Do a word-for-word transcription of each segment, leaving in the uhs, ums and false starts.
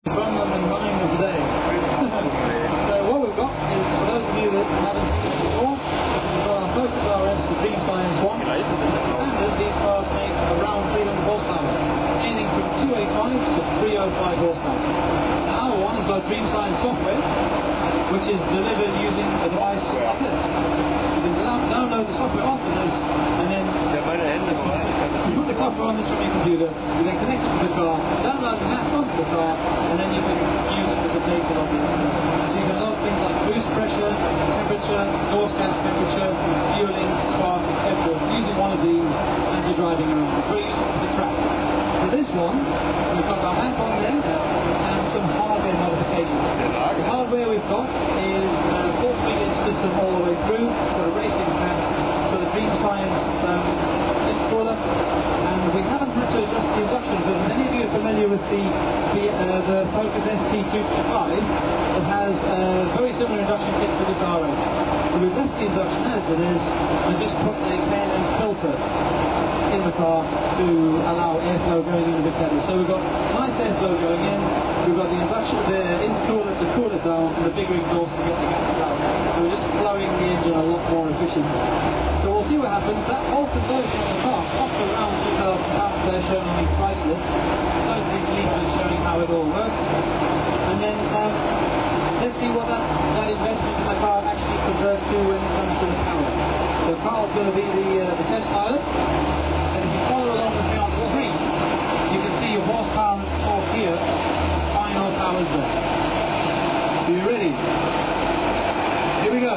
Run them and running them today. So what we've got is, for those of you that haven't seen it before, we've got our Focus R S Supreme Science one. Standard, these cars make around three hundred horsepower, anything from two eighty-five to three oh five horsepower. Now our one has got Dream Science software, which is delivered using a device like this. You can download the software onto this, and then you put the software on this from your computer, you then connect it to the car, download the maps onto the car, and then you can use it as a data logger. So you can log things like boost pressure, temperature, exhaust gas temperature, fueling, spark, et cetera using one of these as you're driving around. It's very useful for the track. For this one, we've got our map on there and some hardware modifications. The hardware we've got is a four three-inch system all the way through. It's got a racing pads, so the Dream Science um, intercooler, and we haven't had to adjust the induction because many of you are familiar with the the, uh, the Focus S T two fifty-five that has a very similar induction kit to this R S. So we've left the induction as it is and just put a K&N filter in the car to allow airflow going in a bit better. So we've got nice airflow going in, we've got the induction, the intercooler to cool it down, and the bigger exhaust to get the gases out. So we're just blowing the engine a lot more efficiently. So we'll see what happens. That whole conversion of the car costs around two thousand pounds there shown on the price list. Those are these leaflets showing how it all works. And then um, let's see what that, that investment in the car actually converts to when it comes to the power. So Carl's going to be the, uh, the test pilot. And if you follow along with me on the screen, you can see your horsepower and torque here, final powers there. So you ready? Here we go.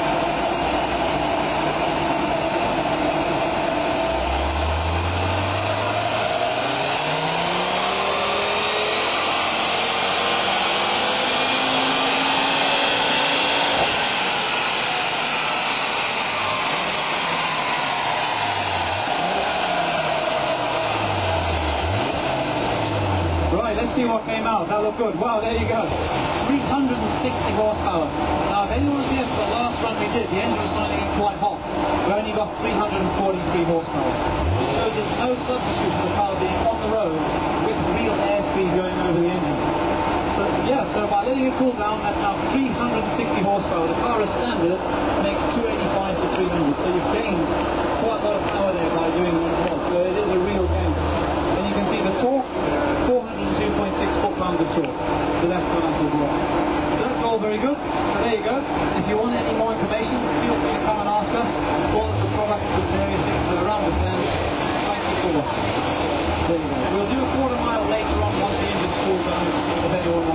Let's see what came out. That looked good. Wow, there you go. three hundred sixty horsepower. Now, if anyone's here for the last run we did, the engine was starting to get quite hot. We only got three hundred forty-three horsepower. It shows there's no substitute for the car being on the road with real airspeed going over the engine. So, yeah, so by letting it cool down, that's now three hundred sixty horsepower. The car as standard makes two eighty-five to three hundred. So you've gained quite a lot of power there by doing these mods. So it is a real gain. And you can see the torque, four hundred two point six foot-pounds of torque. So that's gone up as well. So that's all very good. So there you go. If you want any more information, feel free to come and ask us. All of the products and various things are around the stand. Thank you for watching. There you go. We'll do a quarter mile later on once the engine's cooled down if anyone wants.